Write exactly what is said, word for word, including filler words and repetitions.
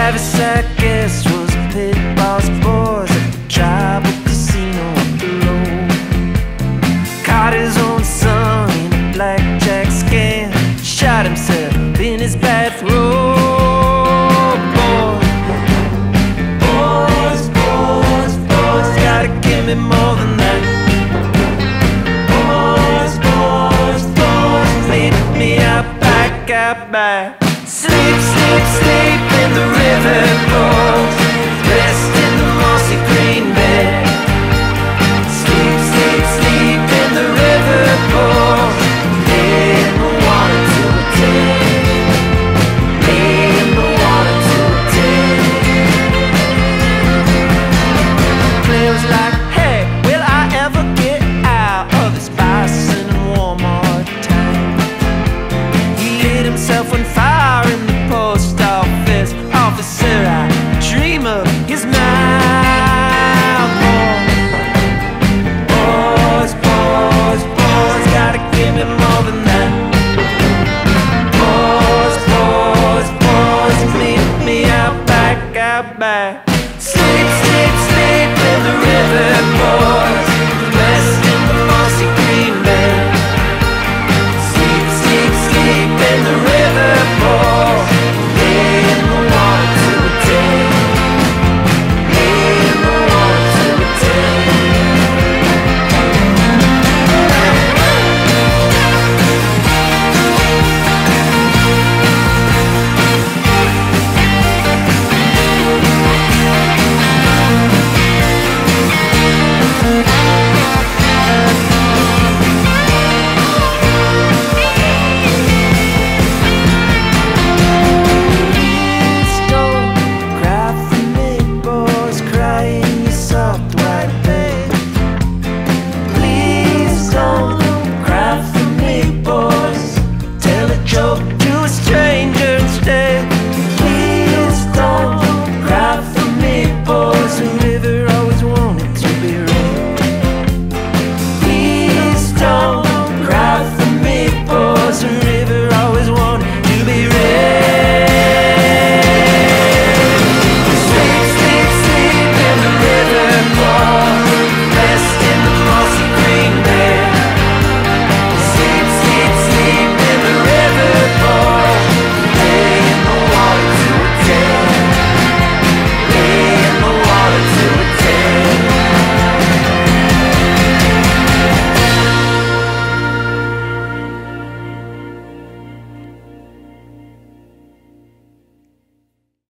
Travis, I guess, was a pit boss boys at the tribal casino up below. Caught his own son in a blackjack scam, shot himself in his bathrobe. Boys, boys, boys, gotta give me more than that. Boys, boys, boys, lead me out back, out back. Sleep, sleep, sleep in the river boat, rest in the mossy green bed. Sleep, sleep, sleep in the river boat, lay in the water till the day, lay in the water till the day. Claire was like, hey, will I ever get out of this bison and Wal-Mart town? He lit himself on fire. Officer, I dream of his mouth. Boys, boys, boys, gotta give me more than that. Boys, boys, boys, meet me out back, out back.